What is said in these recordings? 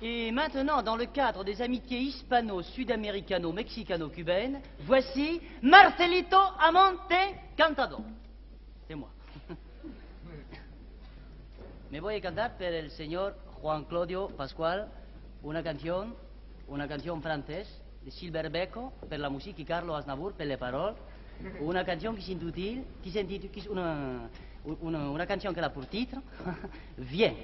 Et maintenant, dans le cadre des amitiés hispano-sud-américano-mexicano-cubaines, voici Marcelito Amonte Cantador. C'est moi. Me voy a cantar per el señor Juan Claudio Pascual una canción francés de Gilbert Becco per la musique di Carlo Aznavour per le parole, una canción che una canción che ha pour titre Viens.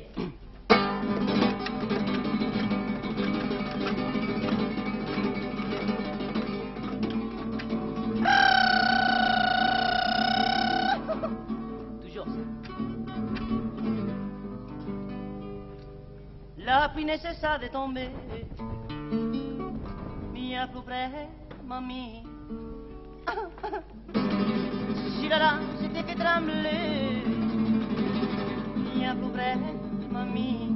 La pluie ne cessa de tomber, bien plus près, mamie. Si la lame s'était fait trembler, bien plus près, mamie.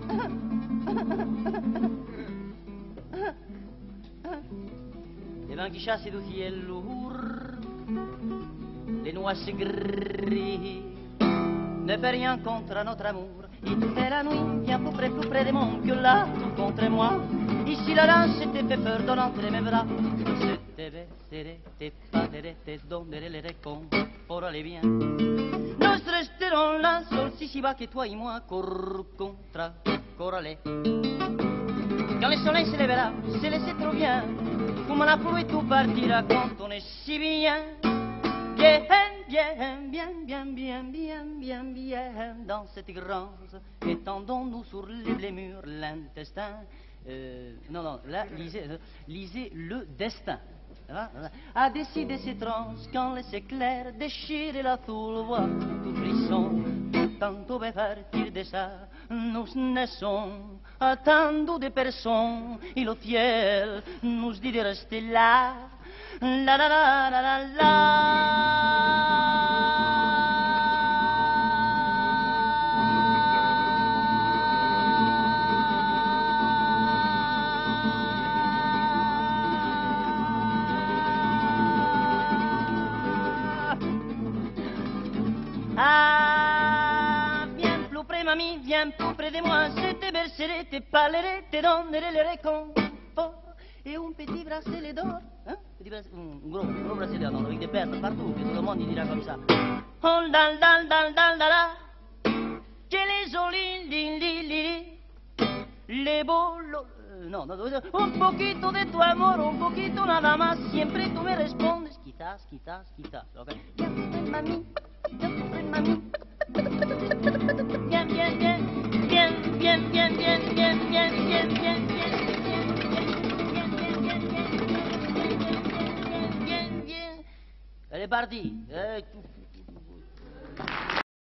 Les vents qui chassent du ciel lourd, les nuages gris, ne fait rien contre notre amour. Et la nuit, bien plus près de mon cœur, là, tout contre moi. Ici la lance s'était fait peur dans entre mes bras. Je te baisserai, te parlerai, te donnerai les récons pour aller bien. Nous resterons là, seuls si bas que toi et moi, corps contre corps aller. Quand le soleil se lèvera, se laisser trop bien. Comme la pluie, tout partira quand on est si bien. Bien, dans cette grange, étendons-nous sur les murs l'intestin. Non, là, lisez le destin. A décider cette tranche quand les éclairs déchirent la foule, voix tout frisson. Tantôt va partir de ça, nous naissons, attendons des personnes, et le ciel nous dit de rester là. La la la la la la. Ah, viens plus près, mamie, viens plus près de moi. Je te bercerai, te parlerai, te donnerai le réconfort. Et un petit bracelet d'or, hein? Un gros bracelet d'or avec des perles partout, que tout le monde y dira comme ça. Oh, dal, dal, dal, dal, dal, dal. Quel est joli, les beaux... No, un poquito de tu amor, un poquito nada más. Siempre tú me respondes, quizás. Okay. Mami, mami. Bien. Elle est partie.